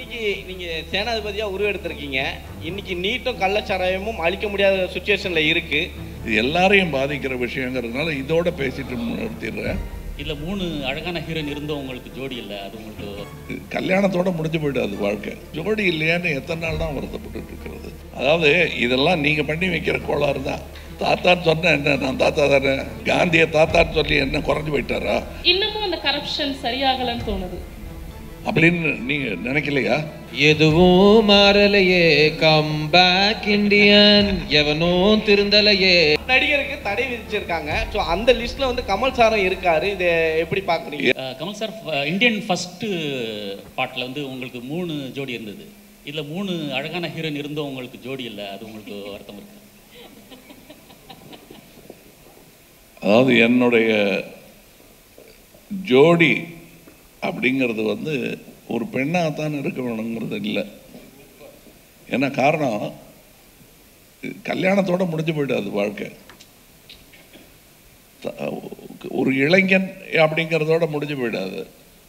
இன்னைக்கு நீங்கள் சேனாதிபதியாக உருவெடுத்திருக்கீங்க. இன்னைக்கு நீட்டும் கள்ளச்சாராயமும் அழிக்க முடியாத சுச்சுவேஷனில் இருக்குது. இது எல்லாரையும் பாதிக்கிற விஷயங்கிறதுனால இதோட பேசிட்டு நிறுத்திடுறேன். இதில் 3 அழகான ஹீரோயின் இருந்தோம், உங்களுக்கு ஜோடி இல்லை. அது உங்களுக்கு கல்யாணத்தோட முடிஞ்சு போயிடாது வாழ்க்கை. ஜோடி இல்லையான்னு எத்தனை நாள் தான் வருத்தப்பட்டு இருக்கிறது. அதாவது இதெல்லாம் நீங்கள் பண்ணி வைக்கிற கோளாறு தான். தாத்தான்னு சொன்ன என்ன, நான் தாத்தா தானே, காந்தியை தாத்தான்னு சொல்லி என்ன குறைஞ்சு போயிட்டாரா? இன்னமும் அந்த கரப்ஷன் சரியாகலன்னு தோணுது அப்படின்னு நீங்க நினைக்கலையா? எதுவும் மாறலையே, கம் பேக் இண்டியன், எவனும் திருந்தலையே. நடிகருக்கு தடை விதிச்சிருக்காங்க. ஸோ அந்த லிஸ்ட்ல வந்து கமல் சாரும் இருக்காரு. இதை எப்படி பார்க்குறீங்க? கமல் சார் இந்தியன் ஃபஸ்ட்டு பாட்டில் வந்து உங்களுக்கு 3 ஜோடி இருந்தது. இதில் 3 அழகான ஹீரோயின் இருந்தோம், உங்களுக்கு ஜோடி இல்லை. அது உங்களுக்கு வருத்தம் இருக்கு? அதாவது என்னுடைய ஜோடி அப்படிங்கிறது வந்து ஒரு பெண்ணாகத்தான் இருக்க வேணுங்கிறது இல்லை. ஏன்னா காரணம், கல்யாணத்தோட முடிஞ்சு போயிடாது வாழ்க்கை. ஒரு இளைஞன் அப்படிங்கிறதோட முடிஞ்சு போயிடாது.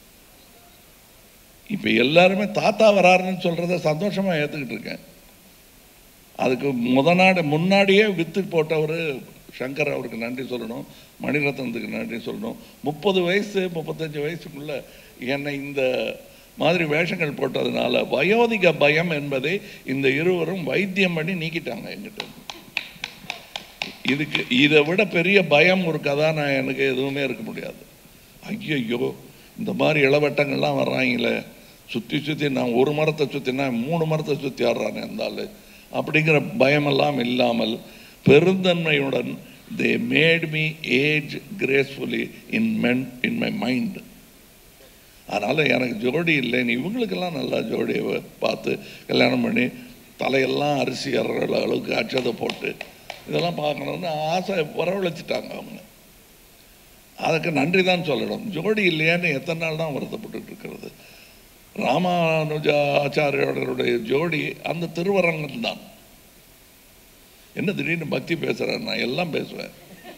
இப்போ எல்லாருமே தாத்தா வராருன்னு சொல்கிறத சந்தோஷமாக ஏற்றுக்கிட்டு இருக்கேன். அதுக்கு முன்னாடியே வித்து போட்டவர் சங்கர், அவருக்கு நன்றி சொல்லணும். மணிரத்னத்துக்கு நன்றி சொல்லணும். 30 வயசு 35 வயசுக்குள்ள என்னை இந்த மாதிரி வேஷங்கள் போட்டதுனால வயோதிக பயம் என்பதை இந்த இருவரும் வைத்தியம் பண்ணி நீக்கிட்டாங்க என்கிட்ட. இதுக்கு இதை விட பெரிய பயம் ஒரு கதாநாயகனுக்கு எதுவுமே இருக்க முடியாது. ஐயோ இந்த மாதிரி இளவட்டங்கள்லாம் வர்றாங்களே, சுற்றி நான் ஒரு மரத்தை சுற்றினா 3 மரத்தை சுற்றி ஆடுறானே இருந்தாலும் அப்படிங்கிற பயமெல்லாம் இல்லாமல் பெருந்தன்மையுடன் they made me age gracefully in my mind. அதனால் எனக்கு ஜோடி இல்லைன்னு இவங்களுக்கெல்லாம் நல்லா ஜோடியை பார்த்து கல்யாணம் பண்ணி தலையெல்லாம் அரிசி அறுற அளவுக்கு அச்சதை போட்டு இதெல்லாம் பார்க்கணுன்னு ஆசை வரவழைச்சிட்டாங்க அவங்க. அதுக்கு நன்றி தான் சொல்லணும். ஜோடி இல்லையான்னு எத்தனை நாள் தான் வருத்தப்பட்டு இருக்கிறது. ராமானுஜாச்சாரியோடைய ஜோடி அந்த திருவரங்கம் தான். என்ன திடீர்னு பக்தி பேசுகிறேன்? நான் எல்லாம் பேசுவேன்.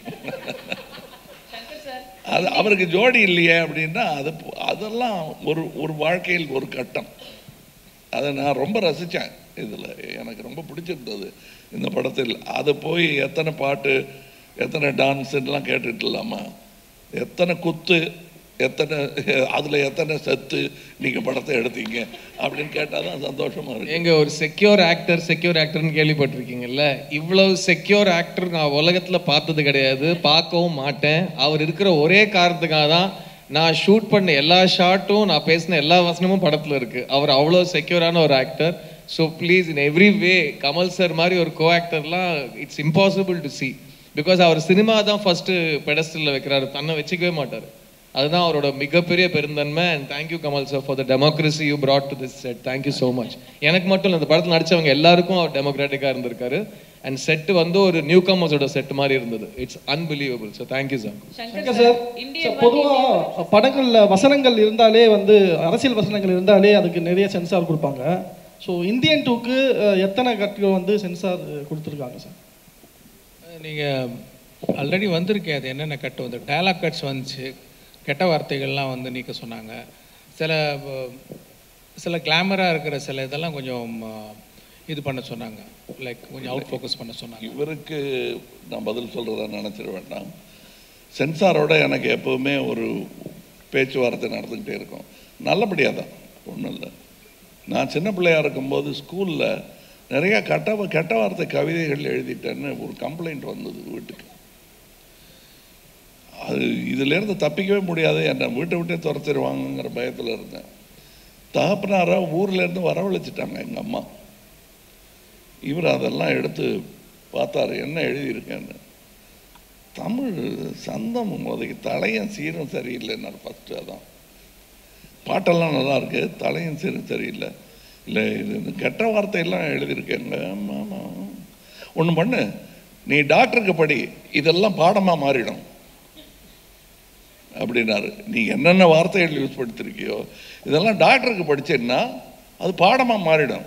அது அவருக்கு ஜோடி இல்லையே அப்படின்னா அதெல்லாம் ஒரு வாழ்க்கையில் ஒரு கட்டம். அதை நான் ரொம்ப ரசித்தேன். இதில் எனக்கு ரொம்ப பிடிச்சிருந்தது இந்த படத்தில். அதை போய் எத்தனை பாட்டு எத்தனை டான்ஸுலாம் கேட்டுட்டு இல்லாமா, எத்தனை குத்து, எத்தனை அதில் எத்தனை சத்து நீங்கள் படத்தை எடுத்தீங்க அப்படின்னு கேட்டால் தான் சந்தோஷமாக இருக்குது. எங்கள் ஒரு செக்யூர் ஆக்டர்னு கேள்விப்பட்டிருக்கீங்கல்ல, இவ்வளவு செக்யூர் ஆக்டர் நான் உலகத்தில் பார்த்தது கிடையாது, பார்க்கவும் மாட்டேன். அவர் இருக்கிற ஒரே காரணத்துக்காக தான் நான் ஷூட் பண்ண எல்லா ஷாட்டும், நான் பேசின எல்லா வசனமும் படத்தில் இருக்குது. அவர் அவ்வளோ செக்யூரான ஒரு actor. So please in every way Kamal sir மாதிரி ஒரு கோ ஆக்டர்லாம் it's impossible to see. Because அவர் சினிமா தான் ஃபஸ்ட்டு பெடஸ்டலில் வைக்கிறாரு, தன்னை வச்சுக்கவே மாட்டார். அதுதான் அவரோட மிகப்பெரிய பெருந்தன்மை. And thank you Kamal sir for the democracy you brought to this set. Thank you so much. எனக்கு மட்டும் இல்லை, இந்த படத்தில் நடித்தவங்க எல்லாருக்கும் அவர் டெமோக்ராட்டிக்காக இருந்திருக்காரு. அண்ட் செட்டு வந்து ஒரு நியூ கமர்ஸோட செட் மாதிரி இருந்தது. It's unbelievable. So thank you sir. Shankar sir, பொதுவாக படங்களில் வசனங்கள் இருந்தாலே வந்து அரசியல் வசனங்கள் இருந்தாலே அதுக்கு நிறைய சென்சார் கொடுப்பாங்க. ஸோ இந்தியன் 2க்கு எத்தனை கட்டுகள் வந்து சென்சார் கொடுத்துருக்காங்க சார்? நீங்கள் ஆல்ரெடி வந்திருக்கேன். அது என்னென்ன கட்டு வந்து டயலாக் கட்ஸ் வந்துச்சு, கெட்ட வார்த்தைகள்லாம் வந்து நீக்க சொன்னாங்க. சில கிளாமராக இருக்கிற சில இதெல்லாம் கொஞ்சம் இது பண்ண சொன்னாங்க, லைக் கொஞ்சம் அவுட் ஃபோக்கஸ் பண்ண சொன்னாங்க. இவருக்கு நான் பதில் சொல்கிறதா நினச்சிட வேண்டாம். சென்சாரோட எனக்கு எப்போவுமே ஒரு பேச்சுவார்த்தை நடந்துக்கிட்டே இருக்கும். நல்லபடியாக தான், ஒன்றும் இல்லை. நான் சின்ன பிள்ளையாக இருக்கும்போது ஸ்கூலில் நிறையா கெட்ட வார்த்தை கவிதைகள் எழுதிட்டேன்னு ஒரு கம்ப்ளைண்ட் வந்தது வீட்டுக்கு. அது இதிலேருந்து தப்பிக்கவே முடியாது, என்னை வீட்டை விட்டே துரத்திடுவாங்கங்கிற பயத்தில் இருந்தேன். தகப்பனாராக ஊர்லேருந்து வரவழைச்சிட்டாங்க எங்கள் அம்மா. இவர் அதெல்லாம் எடுத்து பார்த்தாரு, என்ன எழுதியிருக்கேன்னு. தமிழ் சந்தம் உதவி தலையும் சீரும் சரியில்லைன்னாரு ஃபஸ்ட்டு. அதான் பாட்டெல்லாம் நல்லாயிருக்கு, தலையும் சீரும் சரியில்லை. இல்லை இது கெட்ட வார்த்தையெல்லாம் எழுதியிருக்கேங்க. ஒன்று பண்ணு, நீ டாக்டருக்கு படி, இதெல்லாம் பாடமாக மாறிடும் அப்படின்னாரு. நீ என்னென்ன வார்த்தைகள் யூஸ் படுத்திருக்கியோ இதெல்லாம் டாக்டருக்கு படிச்சேன்னா அது பாடமாக மாறிடும்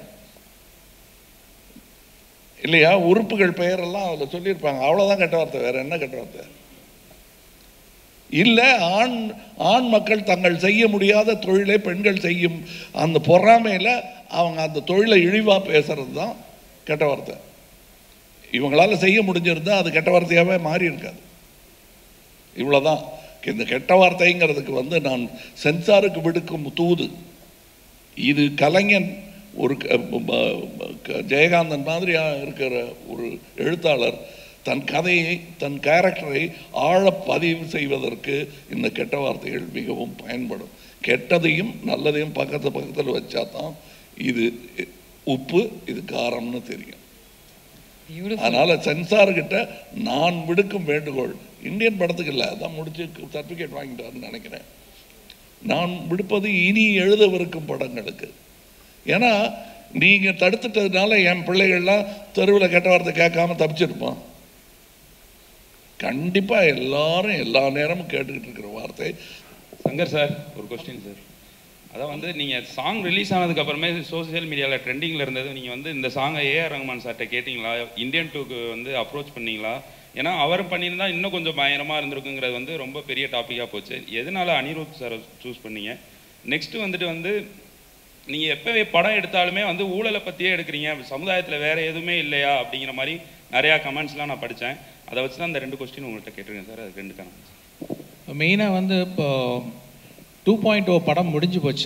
இல்லையா? உறுப்புகள் பெயரெல்லாம் அதில் சொல்லியிருப்பாங்க, அவ்வளோதான் கெட்ட வார்த்தை, வேற என்ன கெட்ட வார்த்தை? இல்லை ஆண் மக்கள் தங்கள் செய்ய முடியாத தொழிலை பெண்கள் செய்யும் அந்த பொறாமையில் அவங்க அந்த தொழிலை இழிவாக பேசுறது தான் கெட்ட வார்த்தை. இவங்களால செய்ய முடிஞ்சிருந்தா அது கெட்ட வார்த்தையாகவே மாறி இருக்காது. இவ்வளோதான். இந்த கெட்ட வார்த்தைங்கிறதுக்கு நான் சென்சாருக்கு விடுக்கும் தூது. இது கலைஞன் ஒரு ஜெயகாந்தன் மாதிரியாக இருக்கிற ஒரு எழுத்தாளர் தன் கதையை தன் கேரக்டரை ஆழ பதிவு செய்வதற்கு இந்த கெட்ட வார்த்தைகள் மிகவும் பயன்படும். கெட்டதையும் நல்லதையும் பக்கத்தில் வச்சா தான் இது உப்பு இது காரம்னு தெரியும். அதனால சென்சார்கிட்ட நான் விடுக்கும் வேண்டுகோள், இந்தியன் படத்துக்கு இல்லை, அதான் முடிச்சு சர்டிஃபிகேட் வாங்கிட்டாருன்னு நினைக்கிறேன், நான் விடுப்பது இனி எழுதவிருக்கும் படங்களுக்கு. ஏன்னா நீங்கள் தடுத்துட்டதுனால என் பிள்ளைகள்லாம் தெருவில் கெட்ட வார்த்தை கேட்காம தப்பிச்சிருப்பான். கண்டிப்பாக எல்லாரும் எல்லா நேரமும் கேட்டுக்கிட்டு இருக்கிற வார்த்தை. சங்கர் சார், ஒரு கொஸ்டின் சார். அதான் நீங்கள் சாங் ரிலீஸ் ஆனதுக்கப்புறமே சோசியல் மீடியாவில் ட்ரெண்டிங்கில் இருந்தது. நீங்கள் இந்த சாங்கை ஏஆர் ரஹ்மான் சார்கிட்ட கேட்டிங்களா? இந்தியன் டூக்கு அப்ரோச் பண்ணிங்களா? ஏன்னா அவர் பண்ணியிருந்தா இன்னும் கொஞ்சம் பயங்கரமாக இருந்திருக்குங்கிறது ரொம்ப பெரிய டாப்பிக்காக போச்சு. எதனால அனிருத் சாரை சூஸ் பண்ணீங்க? நெக்ஸ்ட்டு நீங்கள் எப்போ படம் எடுத்தாலுமே ஊழலை பற்றியே எடுக்கிறீங்க, சமுதாயத்தில் வேறு எதுவுமே இல்லையா அப்படிங்கிற மாதிரி நிறையா கமெண்ட்ஸ்லாம் நான் படித்தேன். அதை வச்சு தான் அந்த 2 கொஸ்டின் உங்கள்கிட்ட கேட்டிருக்கேன் சார். அது 2 கமெண்ட்ஸ். மெயினாக இப்போ 2.0 படம் முடிஞ்சு போச்சு.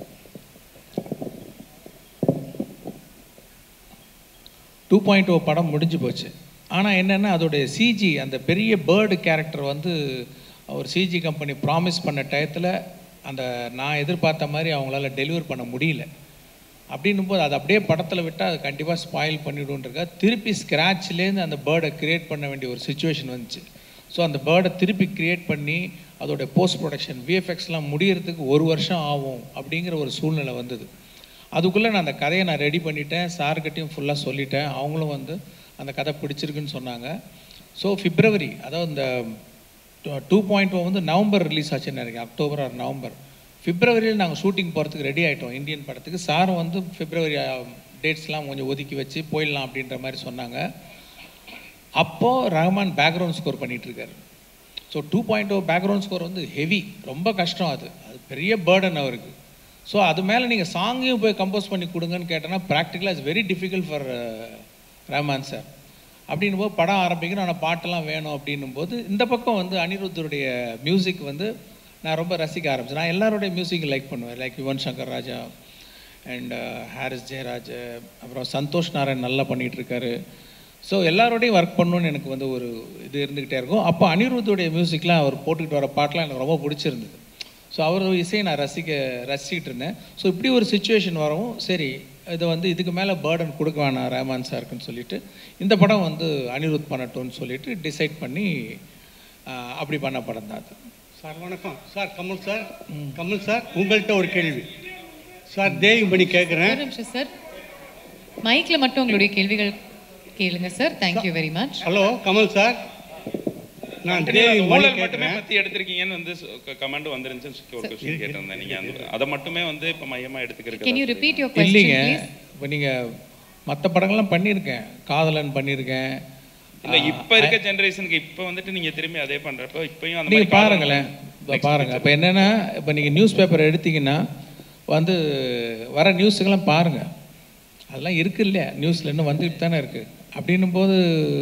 படம் முடிஞ்சு போச்சு. ஆனால் என்னென்னா அதோடைய சிஜி, அந்த பெரிய பேர்டு கேரக்டர் அவர் சிஜி கம்பெனி ப்ராமிஸ் பண்ண டயத்தில் நான் எதிர்பார்த்த மாதிரி அவங்களால டெலிவர் பண்ண முடியல. அப்படின்னும் போது அது அப்படியே படத்தில் விட்டால் அது கண்டிப்பாக ஸ்பாயில் பண்ணிவிடுன்றக்கா திருப்பி ஸ்க்ராட்ச்லேருந்து அந்த பேர்டை க்ரியேட் பண்ண வேண்டிய ஒரு சுச்சுவேஷன் வந்துச்சு. ஸோ அந்த பேர்டை திருப்பி க்ரியேட் பண்ணி அதோடைய போஸ்ட் ப்ரொடக்ஷன் விஎஃப்எக்ஸ்லாம் முடியறதுக்கு 1 வருஷம் ஆகும் அப்படிங்கிற ஒரு சூழ்நிலை வந்தது. அதுக்குள்ளே நான் அந்த கதையை ரெடி பண்ணிட்டேன், சார்கிட்டையும் ஃபுல்லாக சொல்லிட்டேன். அவங்களும் அந்த கதை பிடிச்சிருக்குன்னு சொன்னாங்க. ஸோ பிப்ரவரி, அதாவது இந்த 2.0 நவம்பர் ரிலீஸ் ஆச்சுன்னு நினைக்கிறேன், அக்டோபர் ஆர் நவம்பர். பிப்ரவரியில் நாங்கள் ஷூட்டிங் போகிறதுக்கு ரெடி ஆகிட்டோம் இந்தியன் படத்துக்கு. சாரும் பிப்ரவரி டேட்ஸ்லாம் கொஞ்சம் ஒதுக்கி வச்சு போயிடலாம் அப்படின்ற மாதிரி சொன்னாங்க. அப்போது ரஹ்மான் பேக்ரவுண்ட் ஸ்கோர் பண்ணிகிட்ருக்காரு. ஸோ 2.0 பேக்ரவுண்ட் ஸ்கோர் ஹெவி, ரொம்ப கஷ்டம். அது பெரிய பேர்டன் அவருக்கு. ஸோ அது மேலே நீங்கள் சாங்கையும் போய் கம்போஸ் பண்ணி கொடுங்கன்னு கேட்டோன்னா ப்ராக்டிக்கலாக it's very difficult for Rahman sir. அப்படின்னும் போது படம் ஆரம்பிக்கணும், ஆனால் பாட்டெல்லாம் வேணும் அப்படின்னும் போது இந்த பக்கம் அனிருத்தருடைய மியூசிக் நான் ரொம்ப ரசிக்க ஆரம்பிச்சேன். நான் எல்லாருடைய மியூசிக் லைக் பண்ணுவேன், லைக் யுவன் சங்கர் ராஜா அண்ட் ஹாரிஸ் ஜெயராஜ், அப்புறம் சந்தோஷ் நாராயண் நல்லா பண்ணிகிட்ருக்காரு. ஸோ எல்லாரோடையும் ஒர்க் பண்ணணுன்னு எனக்கு ஒரு இது இருந்துக்கிட்டே இருக்கும். அப்போ அனிருத்துடைய மியூசிக்லாம் அவர் போட்டுக்கிட்டு வர பாட்டெலாம் எனக்கு ரொம்ப பிடிச்சிருந்தது. ஸோ அவர் இசையை நான் ரசிக்கிட்டு இருந்தேன். ஸோ இப்படி ஒரு சுச்சுவேஷன் வரவும் சரி இதை இதுக்கு மேலே பேர்டன் கொடுக்க வேணாம் ரஹ்மான் சாருக்குன்னு சொல்லிட்டு இந்த படம் அனிருத் பண்ணட்டும்னு சொல்லிட்டு டிசைட் பண்ணி அப்படி பண்ண படம் தான் அது. சார் வணக்கம் சார். கமல் சார் உங்கள்கிட்ட ஒரு கேள்வி சார். தேவி மணி கேட்குறேன். சார் மைக்கில் மட்டும் உங்களுடைய கேள்விகள் கேளுங்க sir. Thank you very much. Hello Kamal sir, நான் தேவி மணி மட்டுமே பற்றி எடுத்திருக்கீங்கன்னு கமெண்ட் வந்துருந்துச்சு. ஒரு கொஸ்டின் கேட்டிருந்தேன். நீங்கள் அதை மட்டுமே இப்போ மையமாக எடுத்துக்கிறீங்க. Can you repeat your question இல்லைங்க, please? இப்போ நீங்கள் மற்ற படங்கள்லாம் பண்ணியிருக்கேன், காதலன் பண்ணியிருக்கேன். இல்லை இப்போ இருக்க ஜென்ரேஷனுக்கு இப்போ நீங்கள் திரும்பி அதே பண்ணுறப்போ இப்போயும் அந்த நீங்கள் பாருங்களேன். பாருங்கள் இப்போ என்னென்னா, இப்போ நீங்கள் நியூஸ் பேப்பர் எடுத்தீங்கன்னா வர நியூஸுக்கெல்லாம் பாருங்கள், அதெல்லாம் இருக்குது இல்லையா, நியூஸில் இன்னும் வந்துட்டு தானே இருக்குது. அப்படின்னும் போது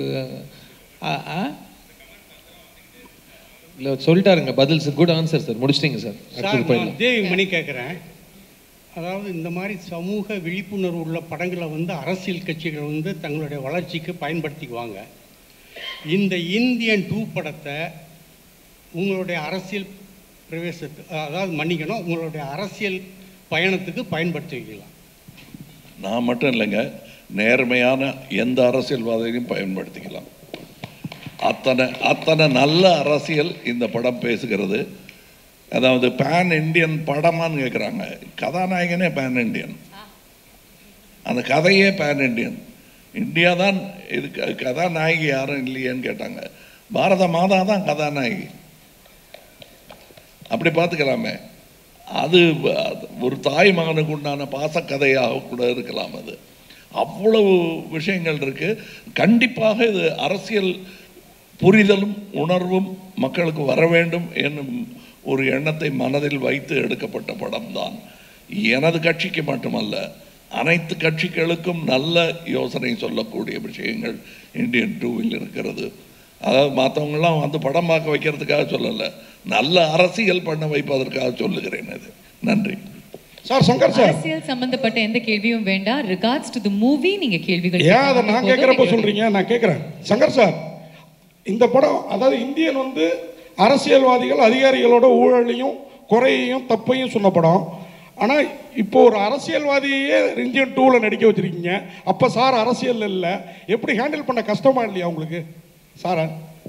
இல்லை சொல்லிட்டாருங்க பதில். சார் குட் ஆன்சர் சார், முடிச்சிட்டிங்க சார். சார் தேவி மணி கேட்குறேன். அதாவது இந்த மாதிரி சமூக விழிப்புணர்வு உள்ள படங்களை அரசியல் கட்சிகள் தங்களுடைய வளர்ச்சிக்கு பயன்படுத்திக்குவாங்க. இந்த இந்தியன் 2 படத்தை உங்களுடைய அரசியல் பிரவேசத்துக்கு, அதாவது மன்னிக்கணும், உங்களுடைய அரசியல் பயணத்துக்கு பயன்படுத்தி வைக்கலாம். நான் மட்டும் இல்லைங்க, நேர்மையான எந்த அரசியல்வாதியையும் பயன்படுத்திக்கலாம். அத்தனை நல்ல அரசியல் இந்த படம் பேசுகிறது. அதாவது பேன் இண்டியன் படமான்னு கேட்குறாங்க. கதாநாயகனே பேன் இண்டியன், அந்த கதையே பேன் இண்டியன். இந்தியா தான் இது கதாநாயகி யாரும் இல்லையேன்னு கேட்டாங்க. பாரத மாதா தான் கதாநாயகி. அப்படி பார்த்துக்கலாமே. அது ஒரு தாய் மகனுக்கு உண்டான பாசக்கதையாக கூட இருக்கலாம். அது அவ்வளவு விஷயங்கள் இருக்குது. கண்டிப்பாக இது அரசியல் புரிதலும் உணர்வும் மக்களுக்கு வர வேண்டும் என்னும் ஒரு எண்ணத்தை மனதில் வைத்து எடுக்கப்பட்ட படம்தான். எனது கட்சிக்கு மட்டுமல்ல, அனைத்து கட்சிகளுக்கும் நல்ல யோசனை சொல்லக்கூடிய விஷயங்கள் இந்தியன் 2வில் இருக்கிறது. அதாவது மற்றவங்களாம் வந்து படம் பார்க்க வைக்கிறதுக்காக சொல்லலை, நல்ல அரசியல் பண்ண வைப்பதற்காக சொல்லுகிறேன். அது நன்றி சார். சங்கர் சார், அரசியல் சம்பந்தப்பட்ட எந்த கேள்வியும் வேண்டாம். ரிகார்ட்ஸ் டு தி மூவி நீங்க கேள்விகள் ஏன் அதை நான் கேட்குறப்ப சொல்றீங்க? நான் கேட்குறேன் சங்கர் சார், இந்த படம் அதாவது இந்தியன் வந்து அரசியல்வாதிகள் அதிகாரிகளோட ஊழலையும் குறையையும் தப்பையும் சொன்ன படம். ஆனால் இப்போ ஒரு அரசியல்வாதியே இந்தியன் 2ல் நடிக்க வச்சிருக்கீங்க. அப்போ சார் அரசியல் இல்லை, எப்படி ஹேண்டில் பண்ண கஷ்டமா இல்லையா உங்களுக்கு சார்?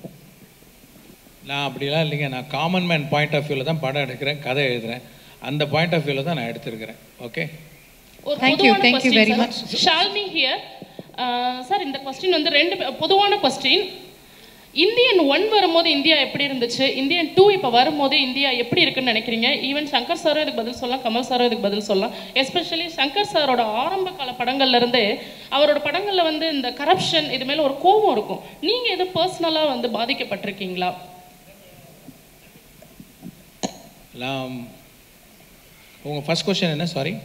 நான் அப்படிலாம் இல்லைங்க. நான் காமன் மேன் பாயிண்ட் ஆஃப் வியூவில் தான் படம் எடுக்கிறேன், கதை எழுதுகிறேன். அந்த பாயிண்ட் ஆஃப் வியூவில் தான் நான் எடுத்திருக்கிறேன். Okay, Thank you very much. Shalini here. Sir, இந்த கொஸ்டின் வந்து ரெண்டு பொதுவான கொஸ்டின். இந்தியன் 1 வரும்போது இந்தியா எப்படி இருந்துச்சு, இந்தியன் 2 இப்போ வரும்போது இந்தியா எப்படி இருக்குன்னு நினைக்கிறீங்க? ஈவன் சங்கர் சாரும் இதுக்கு பதில் சொல்லலாம், கமல் சாரும் இதுக்கு பதில் சொல்லலாம். எஸ்பெஷலி சங்கர் சாரோட ஆரம்ப கால படங்கள்ல இருந்தே அவரோட படங்கள்ல வந்து இந்த கரப்ஷன் இது மேல ஒரு கோபம் இருக்கும். நீங்க எது பர்சனலா வந்து பாதிக்கப்பட்டிருக்கீங்களா? உங்கள் ஃபர்ஸ்ட் கொஸ்டின் என்ன? சாரி.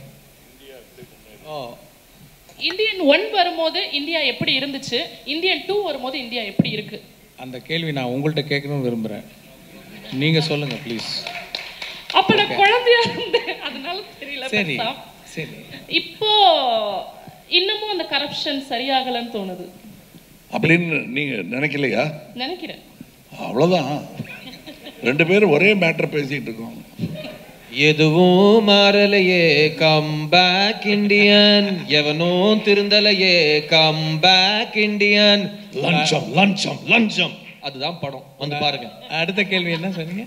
இந்தியன் 1 வரும்போது இந்தியா எப்படி இருந்துச்சு, இந்தியன் 2 வரும்போது இந்தியா எப்படி இருக்கு? அந்த கேள்வி நான் உங்கள்கிட்ட கேட்கணும்னு விரும்புகிறேன். நீங்கள் சொல்லுங்கள் ப்ளீஸ். அப்போ நான் குழந்தையா இருந்தேன், அதனால தெரியல. சரி சரி. இப்போ இன்னமும் அந்த கரப்ஷன் சரியாகலன்னு தோணுது அப்படின்னு நீங்கள் நினைக்கலையா? நினைக்கிறேன். அவ்வளோதான், ரெண்டு பேரும் ஒரே மேட்டர் பேசிகிட்டு இருக்கோம். எதுவும் மாறலையே, கம் பேக் இண்டியன். எவனும் திருந்தலையே, கம் பேக் இண்டியன். லஞ்சம் லஞ்சம் லஞ்சம், அதுதான் படம். வந்து பாருங்க. அடுத்த கேள்வி என்ன சொன்னீங்க?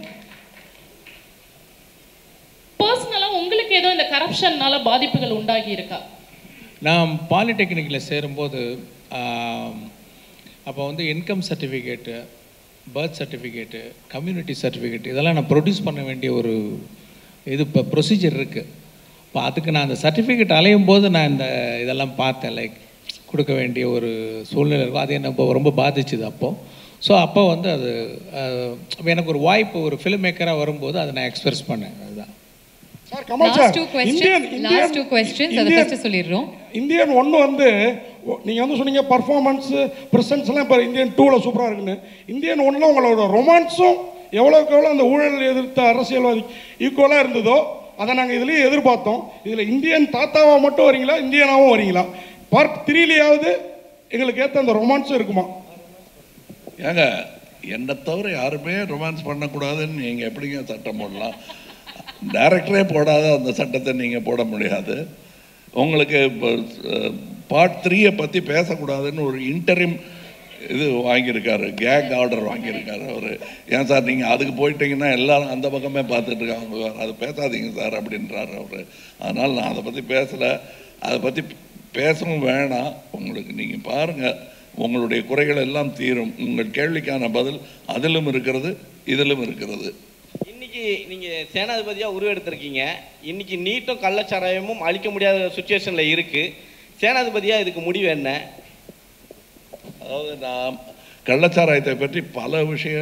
பர்சனலா உங்களுக்கு ஏதோ இந்த கரப்ஷன்னால பாதிப்புகள் உண்டாகி இருக்கா? நான் பாலிடெக்னிக்கில் சேரும்போது அப்போ வந்து income certificate, birth certificate, community certificate இதெல்லாம் நான் ப்ரொடியூஸ் பண்ண வேண்டிய ஒரு இது இப்போ ப்ரொசீஜர் இருக்குது. இப்போ அதுக்கு நான் அந்த சர்டிஃபிகேட் அலையும் போது நான் இந்த இதெல்லாம் பார்த்தேன், லைக் கொடுக்க வேண்டிய ஒரு சூழ்நிலை இருக்கும். அது என்ன ரொம்ப பாதிச்சுது அப்போது. ஸோ அப்போ வந்து அது எனக்கு ஒரு வாய்ப்பு, ஒரு ஃபிலிம் மேக்கராக வரும்போது அதை நான் எக்ஸ்பிரஸ் பண்ணேன். அதுதான் sir. Kamal sir, last two questions அதை ஃபர்ஸ்ட் சொல்லிடுறோம். இந்தியன் 1 வந்து நீங்கள் வந்து சொன்னீங்க பர்ஃபார்மன்ஸு ப்ரெசன்ஸ்லாம் இப்போ இந்தியன் 2ல் சூப்பராக இருக்குன்னு. இந்தியன் 1ல் உங்களோட ரொமான்ஸும் எவ்வளோக்கு எவ்வளோ அந்த ஊழல் எதிர்த்த அரசியல்வாதி ஈக்குவலாக இருந்ததோ அதை நாங்கள் இதுலேயே எதிர்பார்த்தோம். இதில் இந்தியன் தாத்தாவாக மட்டும் வரீங்களா, இந்தியனாகவும் வரீங்களா? பார்ட் 3லேயாவது எங்களுக்கு ஏற்ற அந்த ரொமான்ஸும் இருக்குமா? ஏங்க, என்னை தவிர யாருமே ரொமான்ஸ் பண்ணக்கூடாதுன்னு நீங்கள் எப்படிங்க சட்டம் போடலாம்? டைரக்டரே போடாத அந்த சட்டத்தை நீங்கள் போட முடியாது. உங்களுக்கு பார்ட் 3 பற்றி பேசக்கூடாதுன்னு ஒரு இன்டரிம் இது வாங்கியிருக்காரு, கேக் ஆர்டர் வாங்கியிருக்காரு அவர். ஏன் சார் நீங்கள் அதுக்கு போயிட்டீங்கன்னா எல்லாரும் அந்த பக்கமே பார்த்துட்டு இருக்காங்க, அது பேசாதீங்க சார் அப்படின்றாரு அவர். அதனால் நான் அதை பற்றி பேசலை, அதை பற்றி பேசவும் வேணாம். உங்களுக்கு நீங்கள் பாருங்கள், உங்களுடைய குறைகள் எல்லாம் தீரும். உங்கள் கேள்விக்கான பதில் அதிலும் இருக்கிறது, இதிலும் இருக்கிறது. இன்னைக்கு நீங்கள் சேனாதிபதியாக உருவெடுத்திருக்கீங்க. இன்னைக்கு நீட்டும் கள்ளச்சாராயமும் அழிக்க முடியாத சுச்சுவேஷனில் இருக்குது. சேனாதிபதியாக இதுக்கு முடிவு என்ன? அதாவது நான் கள்ளச்சாராயத்தை பற்றி பல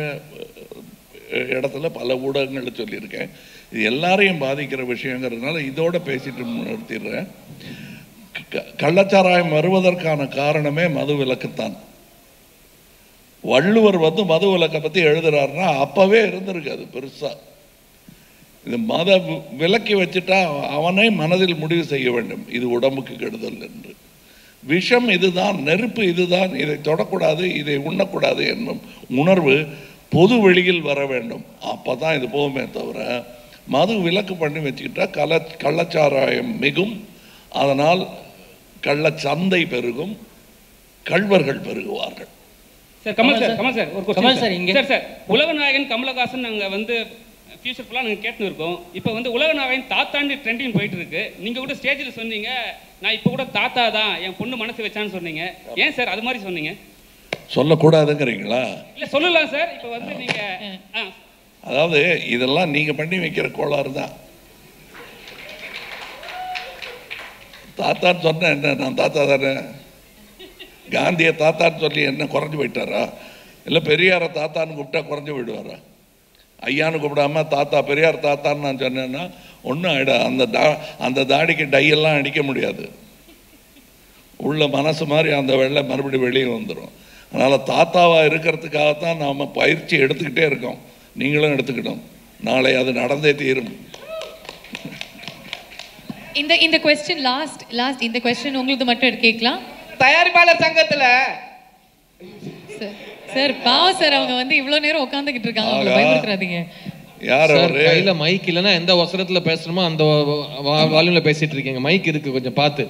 இடத்துல பல ஊடகங்கள் சொல்லியிருக்கேன். இது எல்லாரையும் பாதிக்கிற விஷயங்கிறதுனால இதோட பேசிட்டு நிறுத்திடுறேன். கள்ளச்சாராயம் வருவதற்கான காரணமே மது விலக்குத்தான். வள்ளுவர் வந்து மது விலக்கை பற்றி எழுதுறாருன்னா அப்பவே இருந்திருக்கு அது பெருசா. இது மத விலக்கி வச்சுட்டா அவனே மனதில் முடிவு செய்ய வேண்டும், இது உடம்புக்கு கெடுதல் என்று. விஷம் இதுதான், நெருப்பு இதுதான், இதை தொடக்கூடாது, இதை உண்ணக்கூடாது என்னும் உணர்வு பொது வெளியில் வர வேண்டும். அப்பதான் இது போகுமே தவிர மது விலக்கு பண்ணி வச்சுக்கிட்டா கள்ளச்சாராயம் மிகும், அதனால் கள்ளச்சந்தை பெருகும், கள்வர்கள் பெருகுவார்கள். சார் கமல் சார் ஒரு கொஸ்டின் சார். இங்கே சார் உலகநாயகன் கமலஹாசன் நாங்கள் வந்து ஃபியூச்சர் ஃபுல்லாக நாங்கள் கேட்டுன்னு இருக்கோம். இப்போ வந்து உலகநாயகன் தாத்தாண்டி ட்ரெண்டிங் போயிட்டு இருக்கு. நீங்கள் கூட ஸ்டேஜில் சொன்னீங்க, நான் இப்போ கூட தாத்தா தான் என் பொண்ணு மனசு வச்சான்னு சொன்னீங்க. ஏன் சார் அது மாதிரி சொன்னீங்க? சொல்லக்கூடாதுங்கிறீங்களா? இல்லை சொல்லலாம் சார். இப்போ வந்து நீங்கள் அதாவது இதெல்லாம் நீங்கள் பண்ணி வைக்கிற கோளாறு தான். தாத்தான்னு சொன்ன என்ன, நான் தாத்தா தானே. காந்தியை தாத்தான்னு சொல்லி என்ன குறைஞ்சி போயிட்டாரா? இல்லை பெரியாரை தாத்தான்னு கூப்பிட்டா குறைஞ்சி விடுவாரா? ஐயான்னு கூப்பிடாம தாத்தா பெரியார் தாத்தான்னு நான் சொன்னேன்னா ஒன்றும் ஆகிடாது. அந்த தாடிக்கு டையெல்லாம் அடிக்க முடியாது. உள்ள மனசு மாதிரி அந்த வெள்ளை மறுபடியும் வெளியே வந்துடும். அதனால் தாத்தாவாக இருக்கிறதுக்காகத்தான் நாம் பயிற்சி எடுத்துக்கிட்டே இருக்கோம். நீங்களும் எடுத்துக்கிட்டோம். நாளை அது நடந்தே தீரும். இந்த கொஸ்டின் லாஸ்ட் இந்த கொஸ்டின் உங்களுக்கு மட்டும் கேட்கலாம். தயாரிப்பாளர் சங்கத்துல சார் பாவம் சார், அவங்க வந்து இவ்வளவு நேரம் உட்கார்ந்துகிட்டு இருக்காங்க, அவங்களை பயமுறுத்துறாதீங்க. யார் அவரு? கையில மைக் இல்லைன்னா எந்த அவசரத்துல பேசணுமோ அந்த வால்யூம்ல பேசிட்டு இருக்கீங்க. மைக் இருக்கு, கொஞ்சம் பார்த்து.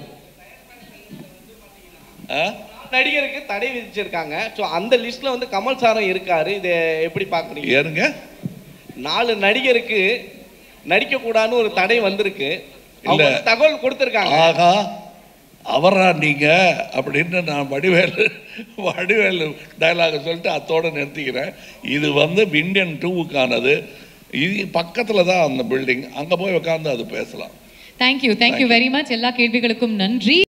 நடிகருக்கு தடை விதிச்சிருக்காங்க. ஸோ அந்த லிஸ்ட்ல வந்து கமல் சாரும் இருக்காரு. இதை எப்படி பாக்குறீங்க? ஏறுங்க, 4 நடிகருக்கு நடிக்க கூடாதுன்னு ஒரு தடை வந்திருக்கு. அவங்க தகவல் கொடுத்திருக்காங்க. ஆகா, அவரா நீங்க அப்படின்னு நான் வடிவேலு டயலாக சொல்லிட்டு அத்தோட நிறுத்திக்கிறேன். இது வந்து இந்தியன் 2க்கானது. இது பக்கத்துல தான் அந்த பில்டிங். அங்க போய் உட்காந்து அது பேசலாம். Thank you very much. எல்லா கேள்விகளுக்கும் நன்றி.